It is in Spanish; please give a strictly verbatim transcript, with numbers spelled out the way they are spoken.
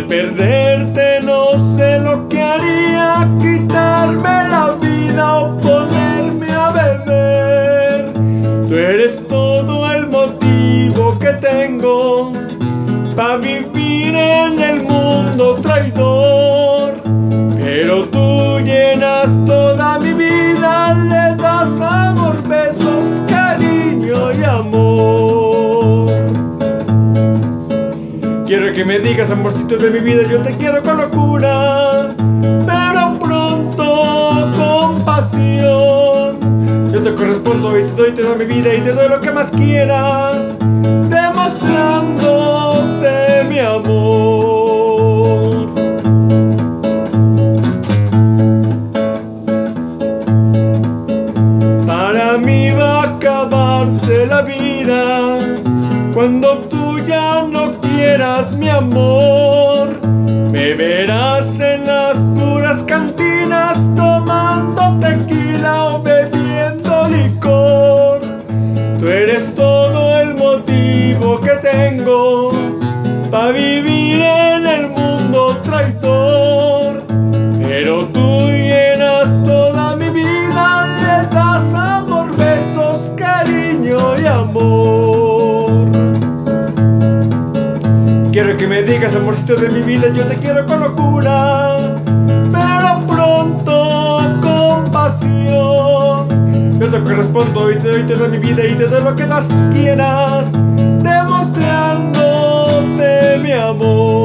al perderte no sé lo que haría, quitarme la vida o ponerme a beber. Tú eres todo el motivo que tengo para vivir en el mundo traidor. Pero tú llenas toda mi vida, le das amor, besos, cariño y amor. Quiero que me digas, amorcito de mi vida, yo te quiero con locura, pero pronto con pasión. Yo te correspondo y te doy toda mi vida y te doy lo que más quieras, demostrándote mi amor. Para mí va a acabarse la vida cuando tú ya no quieras mi amor. Me verás en las puras cantinas tomando tequila o bebiendo licor. Tú eres todo el motivo que tengo para vivir en el mundo traidor. Pero tú llenas toda mi vida, le das amor, besos, cariño y amor. Quiero que me digas, amorcito de mi vida, yo te quiero con locura, pero pronto con pasión. Yo te correspondo y te doy toda mi vida y te doy lo que más quieras, demostrándote mi amor.